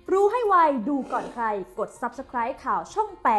รู้ให้ไวดูก่อนใครกด Subscribe ข่าวช่อง 8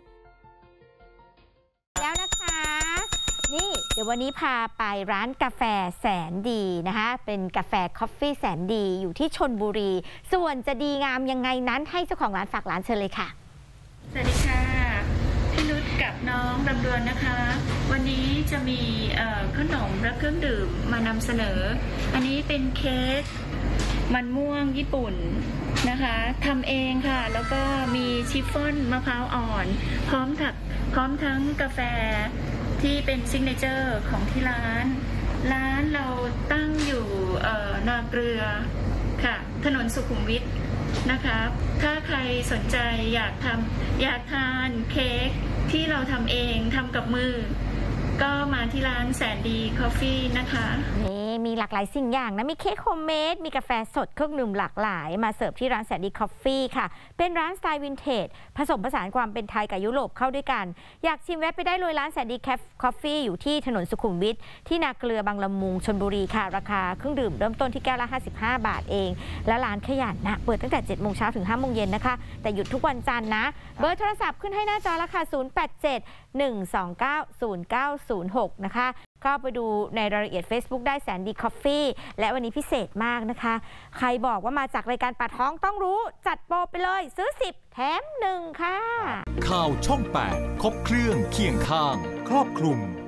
แล้วนะคะนี่เดี๋ยววันนี้พาไปร้านกาแฟแสนดีนะคะเป็นกาแฟคอฟฟี่แสนดีอยู่ที่ชลบุรีส่วนจะดีงามยังไงนั้นให้เจ้าของร้านฝากร้านเชิญเลยค่ะสวัสดีค่ะพี่นุชกับน้องลำดวนนะคะวันนี้จะมีขนมและเครื่องดื่มมานำเสนออันนี้เป็นเค้กมันม่วงญี่ปุ่นนะคะทำเองค่ะแล้วก็มีชิฟฟ่อนมะพร้าวอ่อนพร้อมทั้งกาแฟที่เป็นซิกเนเจอร์ของที่ร้านเราตั้งอยู่นาเกลือค่ะถนนสุขุมวิทนะคะถ้าใครสนใจอยากทานเค้กที่เราทำเองทำกับมือก็มาที่ร้านแสนดีคอฟฟี่นะคะนี่มีหลากหลายสิ่งอย่างนะมีเค้กโฮมเมดมีกาแฟสดเครื่องดื่มหลากหลายมาเสิร์ฟที่ร้านแสนดีคอฟฟี่ค่ะเป็นร้านสไตล์วินเทจผสมผสานความเป็นไทยกับยุโรปเข้าด้วยกันอยากชิมแวะไปได้เลยร้านแสนดีคอฟฟี่อยู่ที่ถนนสุขุมวิทที่นาเกลือบางละมุงชลบุรีค่ะราคาเครื่องดื่มเริ่มต้นที่แก้วละ55 บาทเองและร้านขยันนะเปิดตั้งแต่ 7 โมงเช้าถึง 5 โมงเย็นนะคะแต่หยุดทุกวันจันทร์นะเบอร์โทรศัพท์ขึ้นให้หน้าจอแล้วค่ะ0871290906นะคะก็ไปดูในรายละเอียด Facebook ได้แสนดีคอฟฟี่และวันนี้พิเศษมากนะคะใครบอกว่ามาจากรายการปากท้องต้องรู้จัดโปรไปเลยซื้อ10แถม1ค่ะข่าวช่อง 8 ครบเครื่องเคียงข้างครอบคลุม